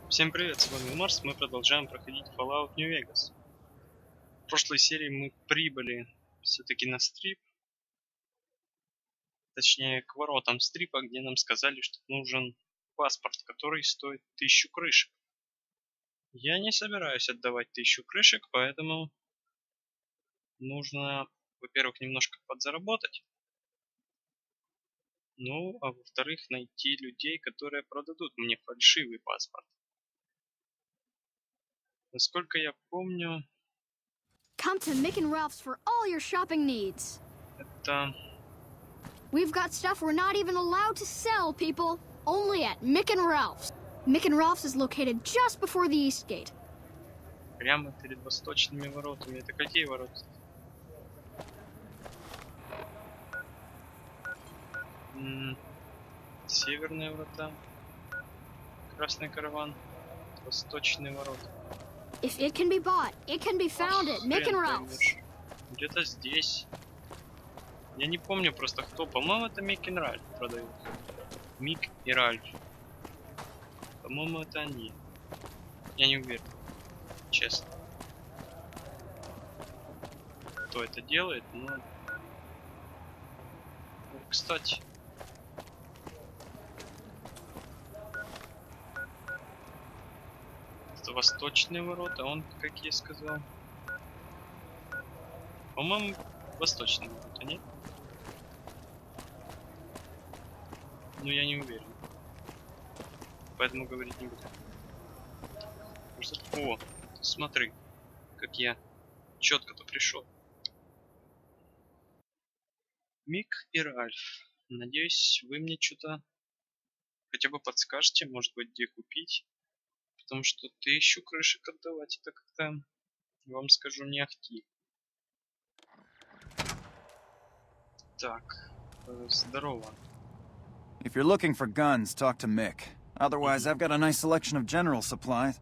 Всем привет, с вами Марс, мы продолжаем проходить Fallout New Vegas. В прошлой серии мы прибыли все-таки на стрип, точнее к воротам стрипа, где нам сказали, что нужен паспорт, который стоит 1000 крышек. Я не собираюсь отдавать 1000 крышек, поэтому нужно, во-первых, немножко подзаработать, ну, а во-вторых, найти людей, которые продадут мне фальшивый паспорт. Насколько я помню, Come to Mick and Ralph's for all your shopping needs. это... We've got stuff we're not even allowed to sell, people. Only at Mick and Ralph's. Mick and Ralph's is located just before the East Gate. Прямо перед восточными воротами. Это какие ворота? Северные врата. Красный караван. Восточные ворота. If it can be bought, it can be found at Mick and Ralph's. Где-то здесь. Я не помню просто кто. По-моему, это Мик и Ральф продают. Мик и Ральф. По-моему, это они. Я не уверен. Честно. Кто это делает, но... Кстати. Это восточные ворота. Он, как я сказал... По-моему, восточные ворота, нет? Но я не уверен. Поэтому говорить не буду. О, смотри, как я четко-то пришел. Мик и Ральф. Надеюсь, вы мне что-то хотя бы подскажете, может быть, где купить. Потому что 1000 крышек отдавать, это как-то, вам скажу, не ахти. Так, здорово. If you're looking for guns, talk to Mick. Otherwise, I've got a nice selection of general supplies.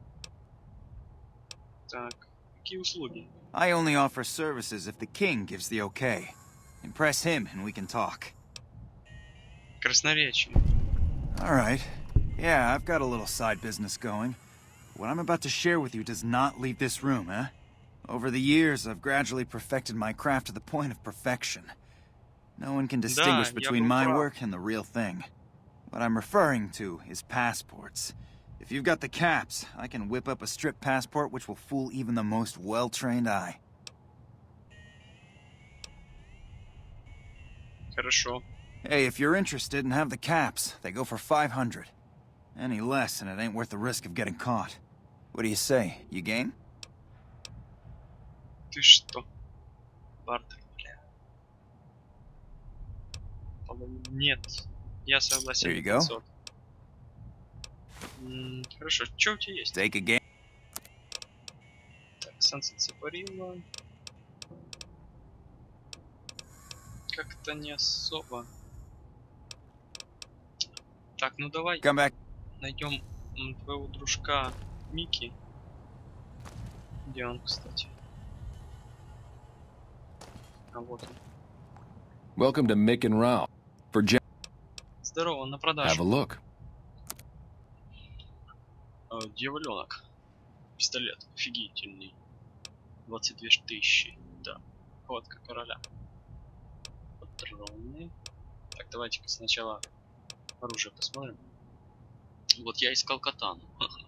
Так, какие услуги? I only offer services if the king gives the okay. Impress him and we can talk. Красноречие. Alright. Yeah, I've got a little side business going. What I'm about to share with you does not leave this room, eh? Over the years, I've gradually perfected my craft to the point of perfection. No one can distinguish between my work and the real thing. What I'm referring to is passports. If you've got the caps, I can whip up a strip passport which will fool even the most well-trained eye. Хорошо. Hey, if you're interested and have the caps, they go for 500. Any less and it ain't worth the risk of getting caught. What do you say? You game? Ты что? Бартер, бля. Нет. Я согласен. There you go. 500. Хорошо, что у тебя есть? Take a game. Так, Sunset Сапарилла. Как-то не особо. Так, ну давай Come back. найдем твоего дружка Микки. Где он, кстати? А вот он. Welcome to Mick and Ralph. For Здорово, на have a продажу. look. Дьяволенок. Пистолет офигительный. 22 000. Да. Хватка короля. Патроны. Так, давайте-ка сначала оружие посмотрим. Вот я искал катану.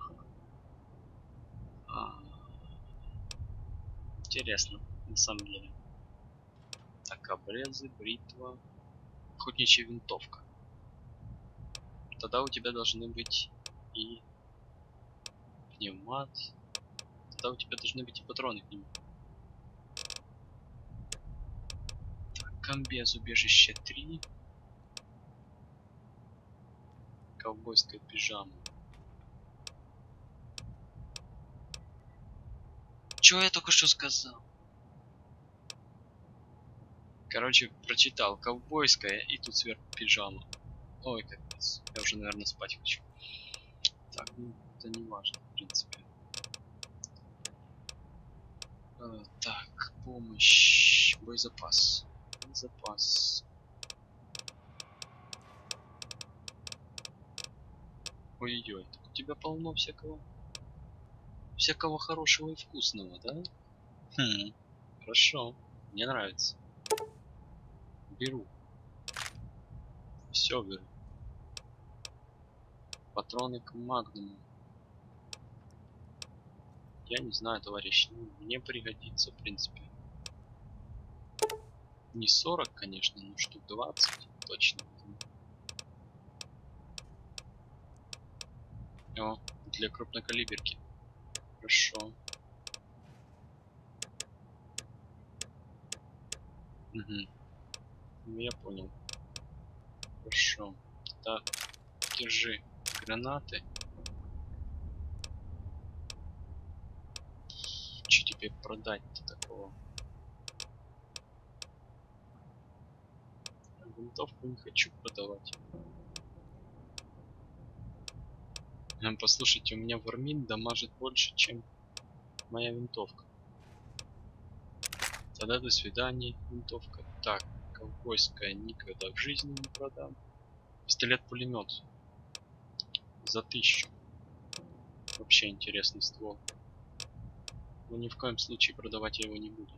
Интересно, на самом деле. Так, обрезы, бритва. Охотничья винтовка. Тогда у тебя должны быть и пневмат. Тогда у тебя должны быть и патроны к нему. Так, комбез, убежище 3. Ковбойская пижама. Чё я только что сказал? Короче, прочитал ковбойская и тут сверху пижама. Ой, капец. Я уже, наверное, спать хочу. Так, ну, это не важно, в принципе. Так, помощь. Боезапас. Боезапас. Ой-ой-ой, тебя полно всякого хорошего и вкусного, да? Хм, хорошо, мне нравится. Беру. Все беру. Патроны к магнуму. Я не знаю, товарищ, мне пригодится, в принципе. Не 40, конечно, но штук 20 точно. О, для крупнокалиберки. Хорошо. Угу. Ну, я понял. Хорошо. Так, держи гранаты. Что тебе продать-то такого? Винтовку не хочу продавать. Послушайте, у меня Вармин дамажит больше, чем моя винтовка. Тогда до свидания, винтовка. Так, ковбойская никогда в жизни не продам. Пистолет-пулемет. За 1000. Вообще интересный ствол. Но ни в коем случае продавать я его не буду.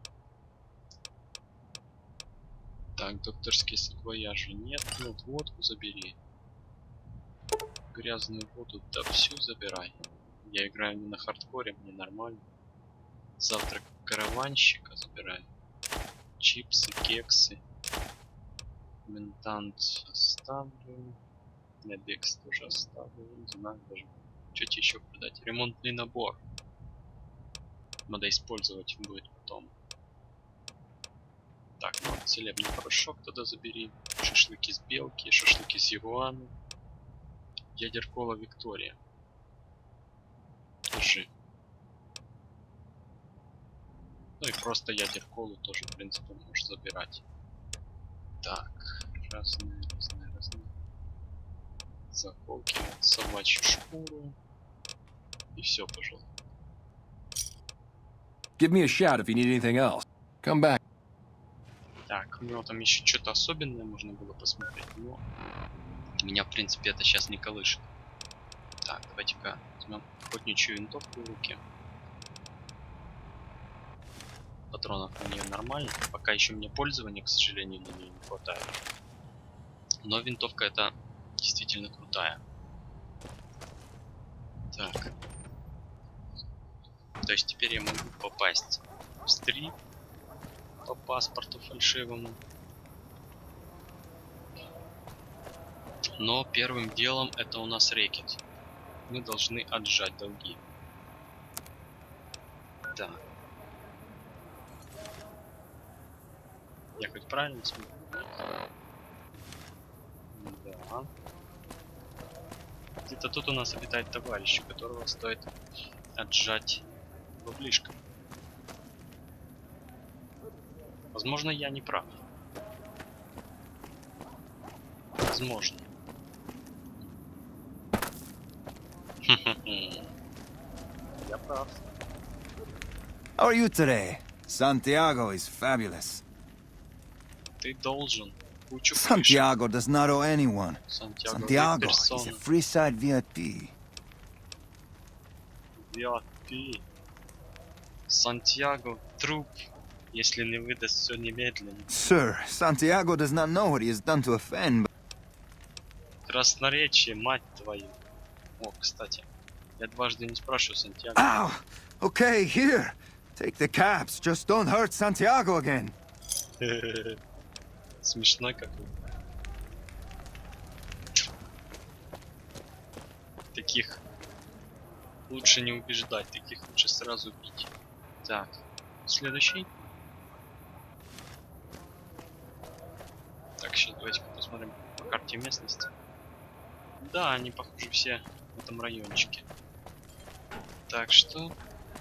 Так, докторские саквояжи нет. Ну, водку забери. Грязную воду, да всю забирай. Я играю не на хардкоре, мне нормально. Завтрак караванщика забираю. Чипсы, кексы. Ментант оставлю. Набекс тоже оставлю. Не знаю даже. Что тебе еще продать? Ремонтный набор. Надо использовать будет потом. Так, ну целебный порошок тогда забери. Шашлыки с белки, шашлыки с ягуаны. Ядеркола Виктория. Держи. Ну и просто ядерколу тоже, в принципе, можешь забирать. Так, разные. Заколки, собачью шкуру. И все, пожалуй. Give me a shout if you need anything else. Come back. Так, у него там еще что-то особенное можно было посмотреть, но меня, в принципе, это сейчас не колышет. Так, давайте-ка возьмем охотничью винтовку в руки. Патронов на нее нормально. Пока еще мне пользования, к сожалению, на нее не хватает. Но винтовка это действительно крутая. Так. То есть теперь я могу попасть в стрип по паспорту фальшивому. Но первым делом это у нас рэкет. Мы должны отжать долги. Так. Я хоть правильно смотрю? Да. Где-то тут у нас обитает товарищ, у которого стоит отжать баблишко. Возможно, я не прав. Возможно. Я прав. How are you today? Santiago is fabulous. Ты должен кучу Santiago does not owe anyone. Santiago is персона. a free-side VIP. VIP. Сантьяго труп, если не выдаст все немедленно. Sir, Santiago does not know what he has done to offend, but... Красноречие, мать твою. О, кстати, я дважды не спрашиваю Сантьяго. Ow! Okay, here. Take the caps. Just don't hurt Santiago again. Смешной какой. Таких лучше не убеждать, таких лучше сразу бить. Так, следующий. Так, сейчас давайте посмотрим по карте местности. Да, они похожи все в этом райончике. Так что...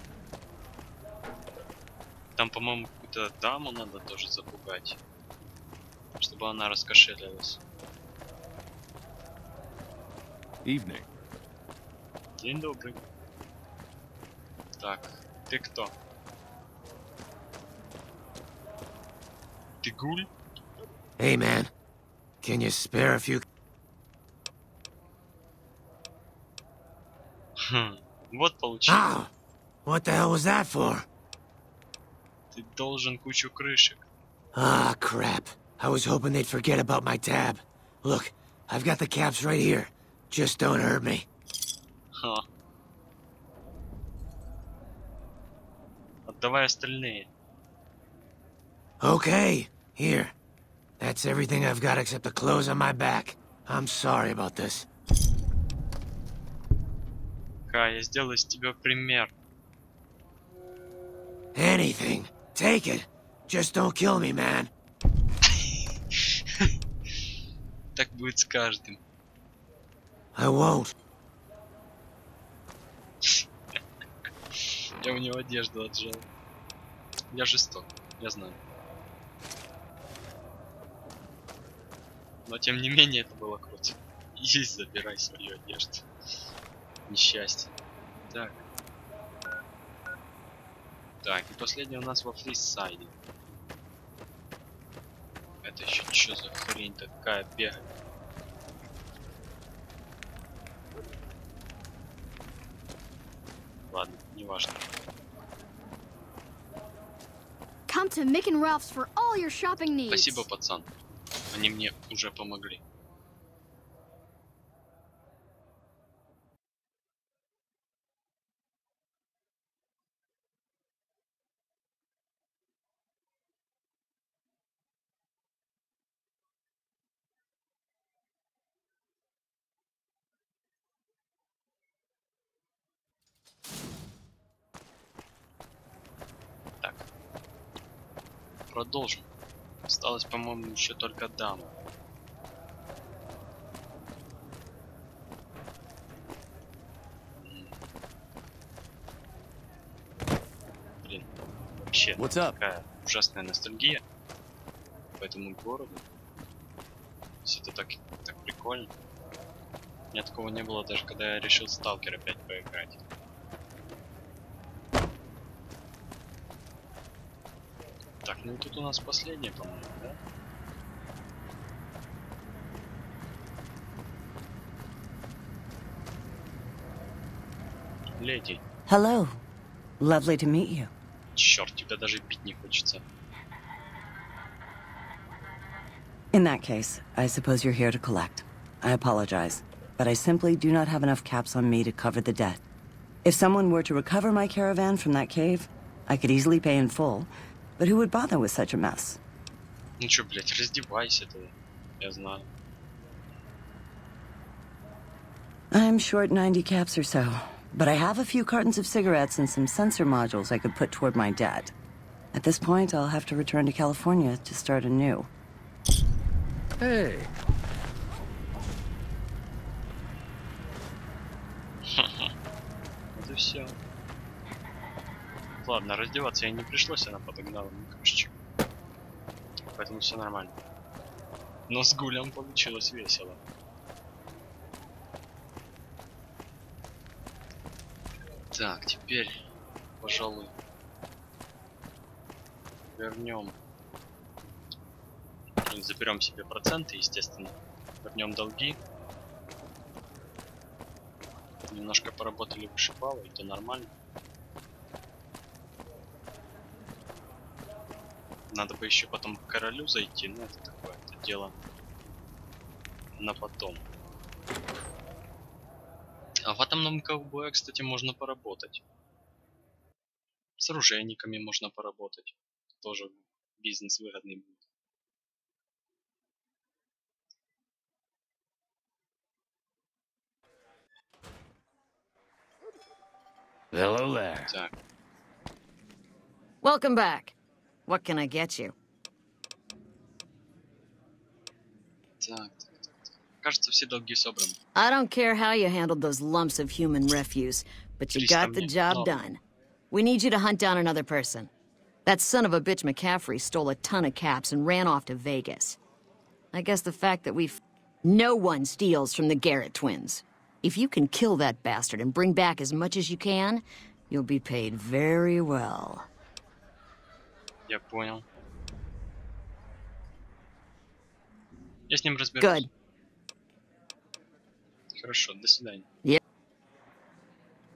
Там, по-моему, какую-то даму надо тоже запугать. Чтобы она раскошелилась. Evening. День добрый. Так, ты кто? Ты гуль? Hey, man. Can you spare a few? Вот получил. Ow! What the hell was that for? Ты должен кучу крышек. Ah, crap. I was hoping they'd forget about my tab. Look, I've got the caps right here. Just don't hurt me. Ха. Отдавай остальные. Okay, here. That's everything I've got except the clothes on my back. I'm sorry about this. Кай, я сделаю из тебя пример. Anything. Take it. Just don't kill me, man. Так будет с каждым. I won't. Я у него одежду отжал. Я жесток, я знаю. Но тем не менее это было круто. Иди забирай свою одежду. Несчастье. Так. Так, и последний у нас во Фрисайде. Это еще что за хрень такая бегает? Ладно, неважно. Come to Mick and Ralph's for all your shopping needs. Спасибо, пацан. Они мне уже помогли. Так. Продолжим. Осталось, по-моему, еще только дама. Блин, вообще What's up? такая ужасная ностальгия по этому городу. Все это так прикольно. У меня такого не было даже когда я решил Сталкер опять поиграть. Так, ну и тут у нас последнее, по-моему, да? Леди, Hello. Lovely to meet you. черт, тебя даже бить не хочется. In that case, I suppose you're here to collect. I apologize, but I simply do not have enough caps on me to cover the debt. If someone were to recover my caravan from that cave, I could easily pay in full, but who would bother with such a mess? Ну чё, блять, раздевайся ты. Я знаю. I'm short 90 caps or so, but I have a few cartons of cigarettes and some sensor modules I could put toward my debt. At this point, I'll have to return to California to start anew. Hey. Это все. Ладно, раздеваться ей не пришлось, она подогнала мне крышечку. Поэтому все нормально. Но с гулем получилось весело. Так, теперь, пожалуй, вернем. Заберем себе проценты, естественно. Вернем долги. Немножко поработали вышибало, это нормально. Надо бы еще потом к королю зайти, но это такое, это дело на потом. А в атомном ковбое, кстати, можно поработать. С оружейниками можно поработать. Тоже бизнес выгодный будет. Hello there. Так, Welcome back. What can I get you? так. Кажется, все долги собраны. I don't care how you handled those lumps of human refuse, but you got the job done. We need you to hunt down another person. That son of a bitch McCaffrey stole a ton of caps and ran off to Vegas. I guess the fact that No one steals from the Garrett twins. If you can kill that bastard and bring back as much as you can, you'll be paid very well. Я понял. Я с ним разберусь. Good. Хорошо, до свидания.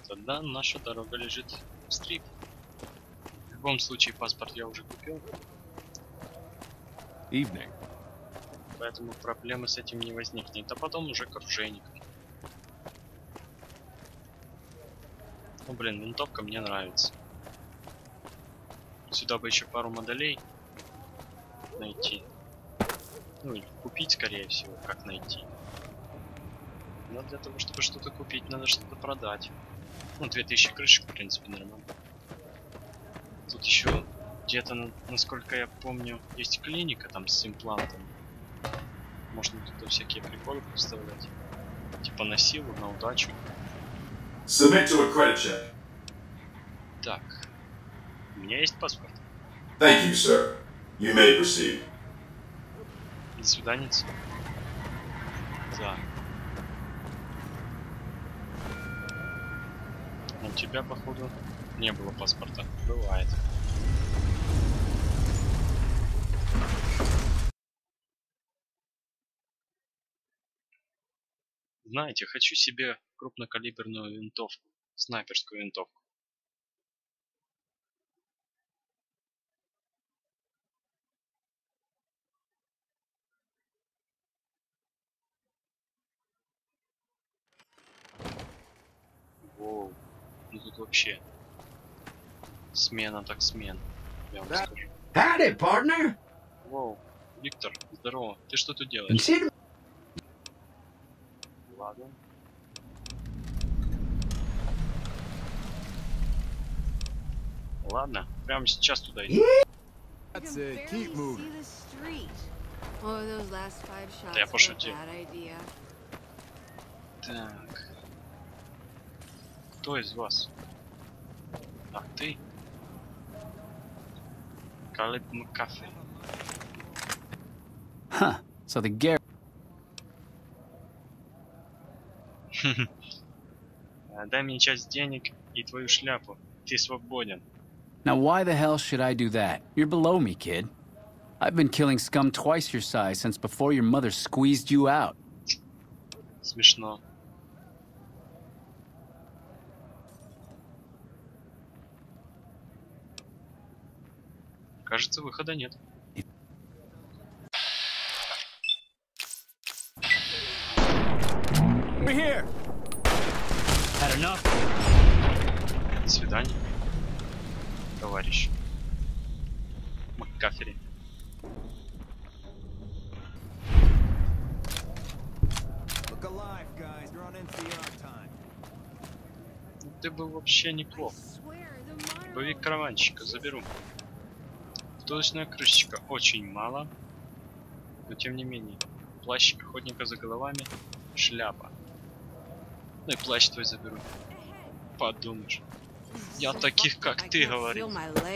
Тогда наша дорога лежит в стрип. В любом случае паспорт я уже купил, Evening. поэтому проблемы с этим не возникнет. А потом уже к оружейнику. Ну блин, винтовка мне нравится. Сюда бы еще пару моделей найти. Ну или купить, скорее всего, как найти. Но для того, чтобы что-то купить, надо что-то продать. Ну, 2000 крышек, в принципе, нормально. Тут еще где-то, насколько я помню, есть клиника там с имплантом. Можно туда всякие приколы поставлять. Типа на силу, на удачу. Submit to a credit check. Так. У меня есть паспорт. Thank you, sir. You may proceed. До свидания. Так. У тебя, походу, не было паспорта. Бывает. Знаете, хочу себе крупнокалиберную винтовку. Снайперскую винтовку. Воу. Ну тут вообще смена так смена. Я вам скажу. Howdy, partner. Воу. Виктор, здорово. Ты что тут делаешь? Ладно. Ладно, прямо сейчас туда иду. That's it. Keep moving. Да я пошутил. Так. Кто из вас? А, ты? Калиб Макафи. Huh. So the Garrett. Дай мне часть денег и твою шляпу. Ты свободен. Now, why the hell should I do that? You're below me, kid. I've been killing scum twice your size since before your mother squeezed you out. Смешно. Кажется, выхода нет. We're here. Had enough? До свидания, товарищ Маккафери. Look alive, guys. You're on NCR time. Ты был вообще неплох. Боевик караванщика заберу. Втулочная крышечка очень мало, но тем не менее. Плащ охотника за головами, шляпа. Ну и плащ твой заберу. Подумаешь. Я таких, как ты, говорил.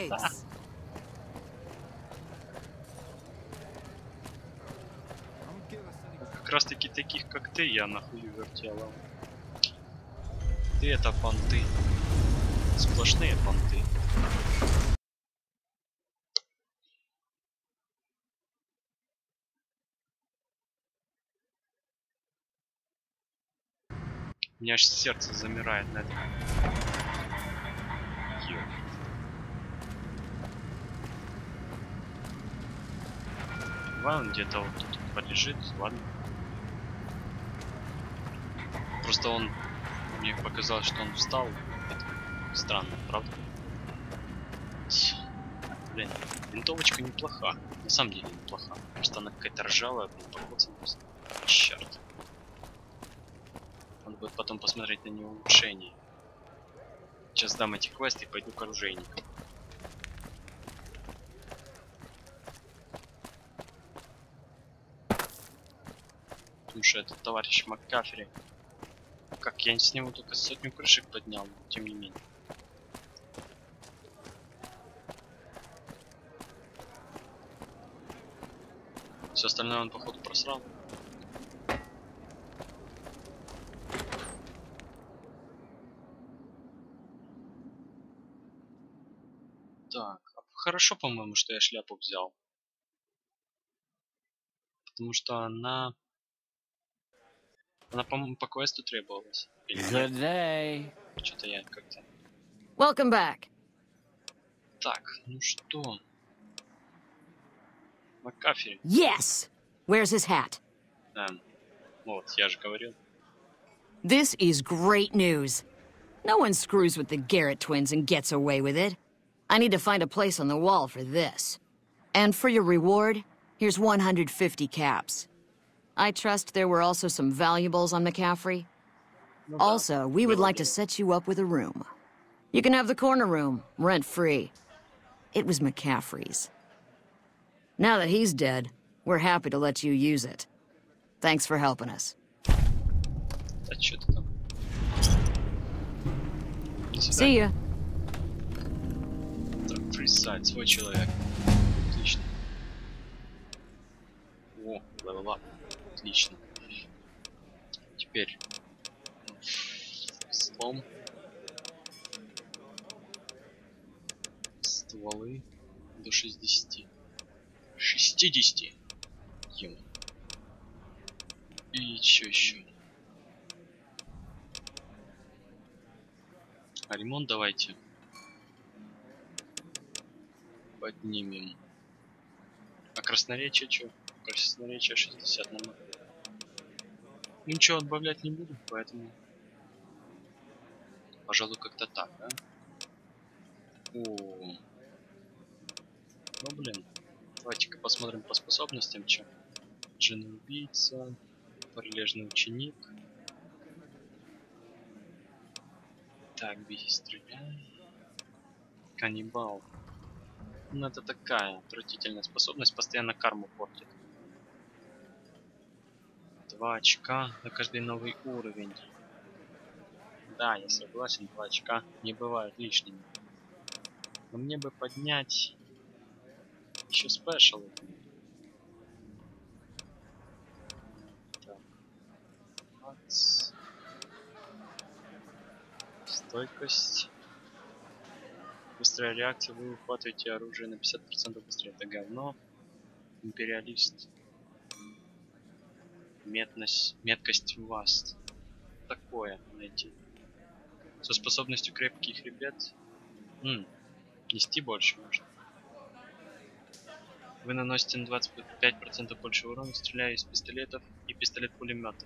Как раз таки таких, как ты, я нахуй вертела. Ты это понты. Сплошные понты. У меня аж сердце замирает на этом. Ладно, где-то вот тут полежит, ладно. Просто он... Мне показалось, что он встал. Это странно, правда? Блин, винтовочка неплоха. На самом деле неплоха. Просто она какая-то ржавая, блин, покоцанная. Черт. Надо будет потом посмотреть на нее улучшение. Сейчас дам эти квесты и пойду к оружейнику. Потому что этот товарищ Маккафери... Как, я с него только 100 крышек поднял, но тем не менее. Все остальное он, походу, просрал. Так, хорошо, по-моему, что я шляпу взял. Потому что она, по-моему, по квесту требовалась. Или нет? Good day. Что-то я как-то... Welcome back. Так, ну что? Макафери. Yes! Where's his hat? Вот, я же говорил. This is great news. No one screws with the Garrett twins and gets away with it. I need to find a place on the wall for this. And for your reward, here's 150 caps. I trust there were also some valuables on McCaffrey. Also, we would like to set you up with a room. You can have the corner room, rent-free. It was McCaffrey's. Now that he's dead, we're happy to let you use it. Thanks for helping us. Да что ты там? See ya. Так, фрисайд, свой человек. Отлично. О, левел ап. Отлично. Теперь слом. Стволы до 60. 60. Ё. И еще. А ремонт давайте поднимем. А красноречие что? Красноречие 60 на. Ничего отбавлять не буду, поэтому пожалуй как-то так, да? О, ну блин, давайте-ка посмотрим по способностям, что. Жена-убийца, прилежный ученик. Так, бей, стреляй. Каннибал. Ну это такая отвратительная способность, постоянно карму портит. 2 очка на каждый новый уровень. Да, я согласен, 2 очка не бывают лишними. Но мне бы поднять еще спешл. Так. Стойкость. Быстрая реакция, вы ухватываете оружие на 50% быстрее. Это говно. Империалист. Меткость у вас. Такое найти. Со способностью крепкий хребет. Нести больше можно. Вы наносите на 25% больше урона, стреляя из пистолетов и пистолет-пулеметов.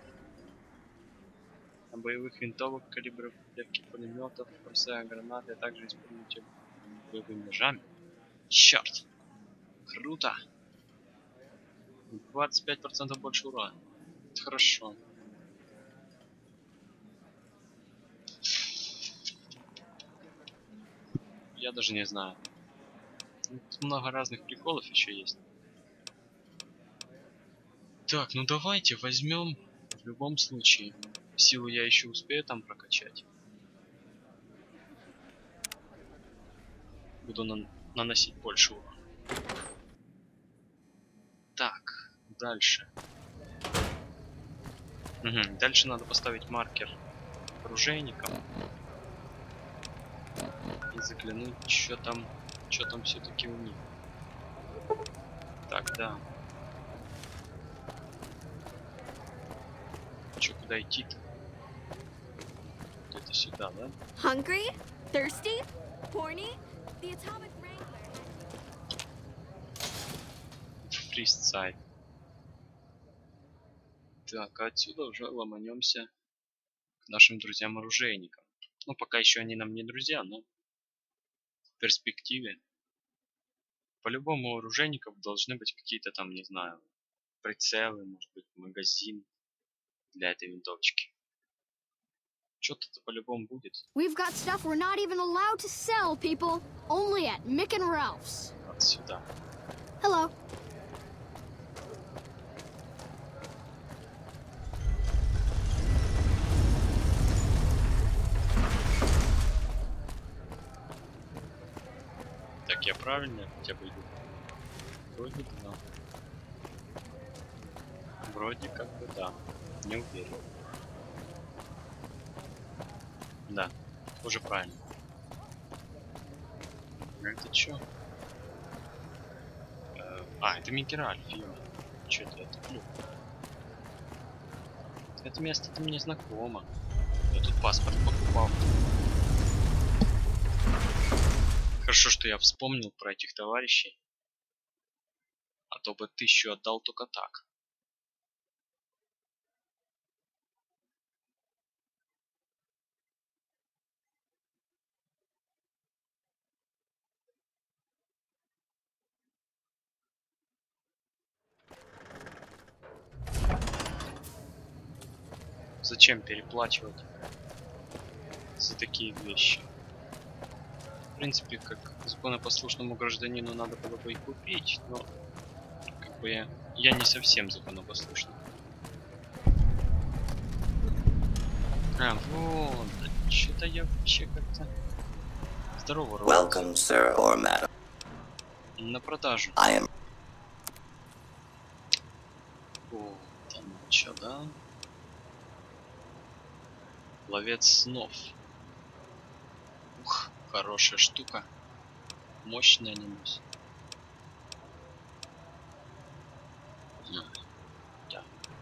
На боевых винтовок, калибров, легких пулеметов, бросая гранаты, а также используйте боевыми ножами. Черт! Круто! 25% больше урона. Это хорошо. Я даже не знаю. Тут много разных приколов еще есть. Так, ну давайте возьмем в любом случае. Силу я еще успею там прокачать. Буду наносить больше урона. Так, дальше. Дальше надо поставить маркер оружейникам. И заглянуть, что там все-таки у них. Так, да. Че, куда идти-то? Где-то сюда, да? Hungry? Thirsty? Horny? The atomic wrangler. Фристсайд. Так, а отсюда уже ломанемся к нашим друзьям-оружейникам. Ну, пока еще они нам не друзья, но в перспективе. По-любому у оружейников должны быть какие-то там, не знаю, прицелы, может быть, магазин для этой винтовочки. Что-то по-любому будет. We've got stuff we're not even allowed to sell, people. Only at Mick and Ralph's. Вот сюда. Hello. Так, я правильно хотя бы иду? Вроде да. Вроде как бы да. Не уверен. Да, уже правильно. Это чё? Это Микераль, Фиона. Чё это? Я туплю. Это место-то мне знакомо. Я тут паспорт покупал. Хорошо, что я вспомнил про этих товарищей. А то бы 1000 отдал только так. Зачем переплачивать за такие вещи? В принципе, как законопослушному гражданину надо было бы и купить, но как бы я не совсем законопослушный. А, вот, что-то я вообще как-то... Здорово, Робот. Welcome, sir or madam. На продажу. I am... О, там что, да? Ловец снов. Ух, хорошая штука. Мощная, небось. Да.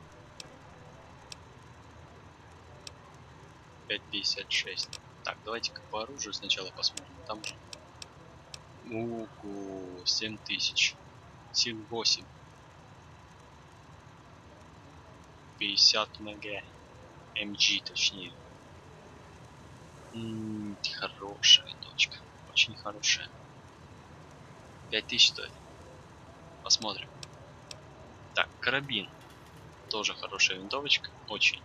5,56. Так, давайте-ка по оружию сначала посмотрим. Там же... Ого, 7000. 7,8. 50 мг. МГ, точнее. Хорошая точка. Очень хорошая. 5000 стоит. Посмотрим. Так, карабин. Тоже хорошая винтовочка. Очень.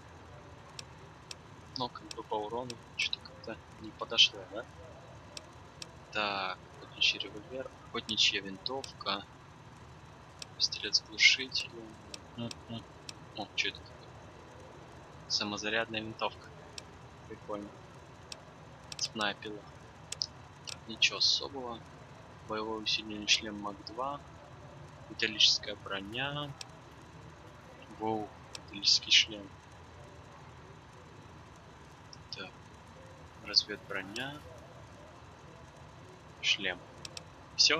Но как бы по урону что-то как-то не подошло, да? Так, охотничий револьвер, охотничья винтовка. Пистолет с глушителем. О, что это такое? Самозарядная винтовка. Прикольно. Цепная пила. Так, ничего особого. Боевое усиление шлем МАК-2. Металлическая броня. Воу, металлический шлем. Так. Разведброня. Шлем. Все?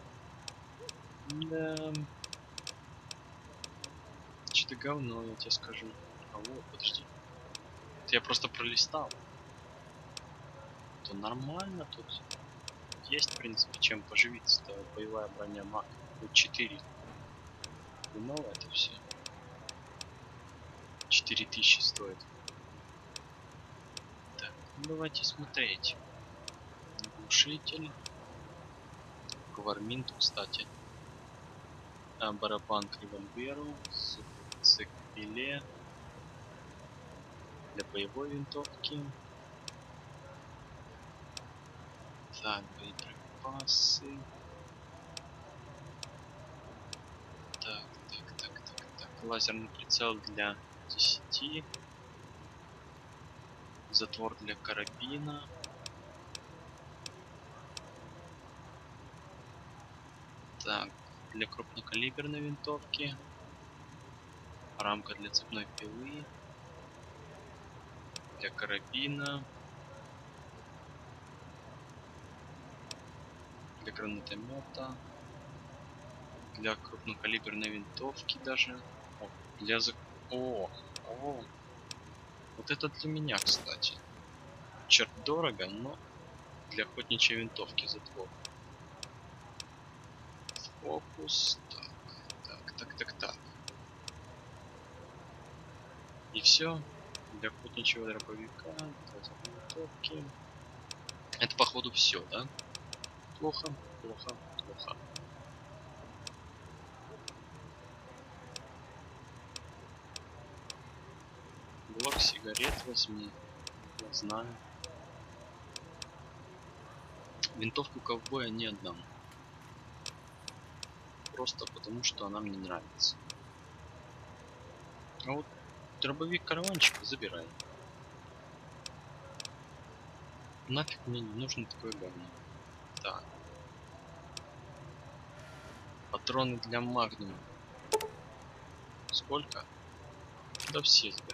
Да. Что-то говно, я тебе скажу. А вот, подожди. Это я просто пролистал. То нормально тут. Есть, в принципе, чем поживиться. Это боевая броня МАК. Тут 4. Думал это все. 4000 стоит. Так, ну давайте смотреть. Глушитель. Кварминт, кстати. А, барабан к револьверу. Цепеле. Для боевой винтовки. Так, боеприпасы. Так. Лазерный прицел для 10. Затвор для карабина. Так, для крупнокалиберной винтовки. Рамка для цепной пилы. Для карабина. Для гранатомета. Для крупнокалиберной винтовки даже. О, для О. Вот это для меня, кстати. Черт, дорого, но для охотничьей винтовки затвор. Фокус. Так. И все. Для охотничьего дробовика, для винтовки. Это походу все, да? Плохо. Блок сигарет возьми. Я знаю. Винтовку ковбоя не отдам. Просто потому, что она мне нравится. А вот дробовик караванчика забирай. Нафиг мне не нужно такое говно. Так. Патроны для магниума. Сколько? Да все забирай.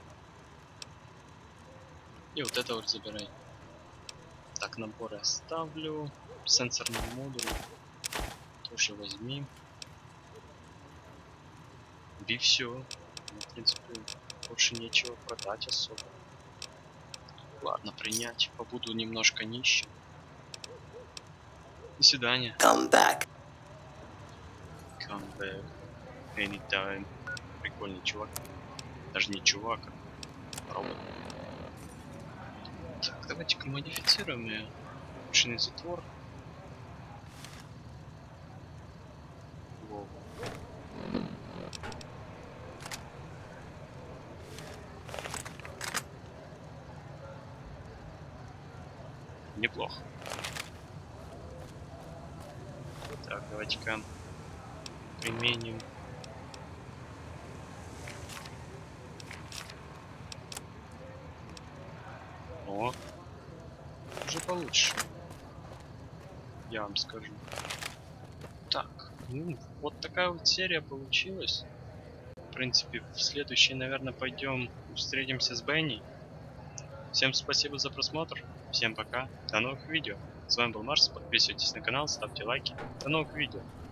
И вот это вот забирай. Так, наборы оставлю. Сенсорный модуль тоже возьми. И все. В принципе, больше нечего продать особо. Ладно, принять. Побуду немножко нищим. До свидания. Come back. Come back. Anytime. Прикольный чувак. Даже не чувак, а робот. Так, давайте-ка модифицируем ее. Машинный затвор. Воу. Неплохо. Так, давайте-ка применим. О, уже получше. Я вам скажу. Так, ну, вот такая вот серия получилась. В принципе, в следующей, наверное, пойдем встретимся с Бенни. Всем спасибо за просмотр. Всем пока. До новых видео. С вами был Марс. Подписывайтесь на канал, ставьте лайки. До новых видео.